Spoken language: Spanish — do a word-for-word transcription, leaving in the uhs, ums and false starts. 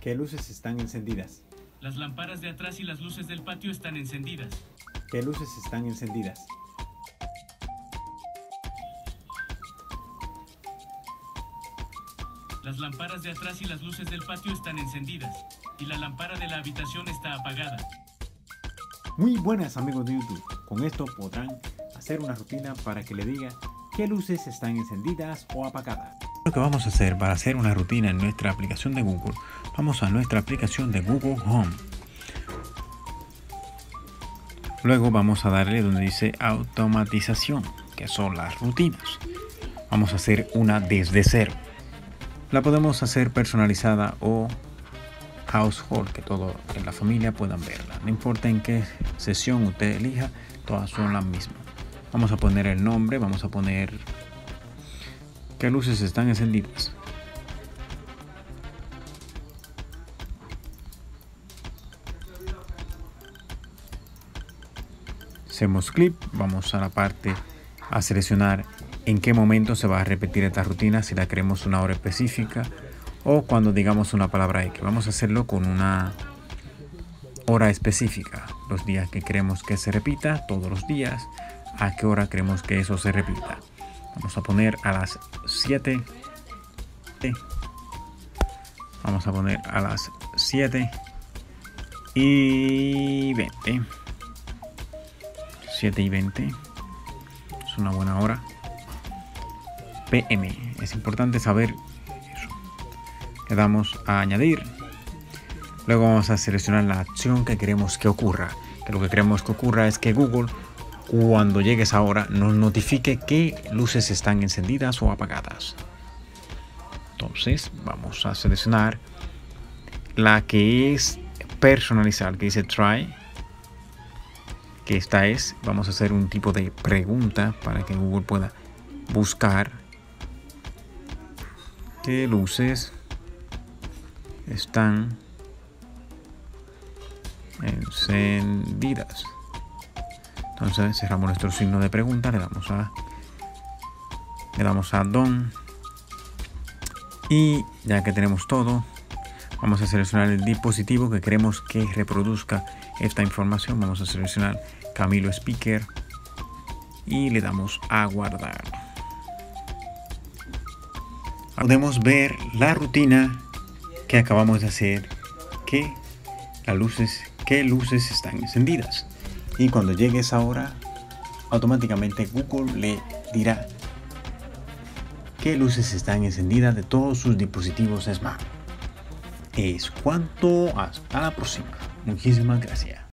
¿Qué luces están encendidas? Las lámparas de atrás y las luces del patio están encendidas. ¿Qué luces están encendidas? Las lámparas de atrás y las luces del patio están encendidas. Y la lámpara de la habitación está apagada. Muy buenas amigos de YouTube. Con esto podrán hacer una rutina para que le diga qué luces están encendidas o apagadas. Lo que vamos a hacer para hacer una rutina en nuestra aplicación de Google, vamos a nuestra aplicación de Google Home. Luego vamos a darle donde dice automatización, que son las rutinas. Vamos a hacer una desde cero. La podemos hacer personalizada o household, que todo en la familia puedan verla. No importa en qué sesión usted elija, todas son las mismas. Vamos a poner el nombre, vamos a poner qué luces están encendidas. Hacemos clic, vamos a la parte a seleccionar en qué momento se va a repetir esta rutina, si la queremos una hora específica o cuando digamos una palabra X. Vamos a hacerlo con una hora específica, los días que queremos que se repita, todos los días, a qué hora queremos que eso se repita. Vamos a poner a las siete. Vamos a poner a las siete y veinte. siete y veinte. Es una buena hora. P M. Es importante saber eso. Le damos a añadir. Luego vamos a seleccionar la acción que queremos que ocurra. Que lo que queremos que ocurra es que Google, cuando llegue esa hora, nos notifique qué luces están encendidas o apagadas. Entonces vamos a seleccionar la que es personalizar, que dice try. Que esta es, vamos a hacer un tipo de pregunta para que Google pueda buscar qué luces están encendidas. Entonces cerramos nuestro signo de pregunta, le damos a le damos a done y ya que tenemos todo, vamos a seleccionar el dispositivo que queremos que reproduzca esta información. Vamos a seleccionar Camilo Speaker y le damos a guardar. Podemos ver la rutina que acabamos de hacer, que las luces, qué luces están encendidas. Y cuando llegue esa hora, automáticamente Google le dirá qué luces están encendidas de todos sus dispositivos Smart. Es cuanto, hasta la próxima. Muchísimas gracias.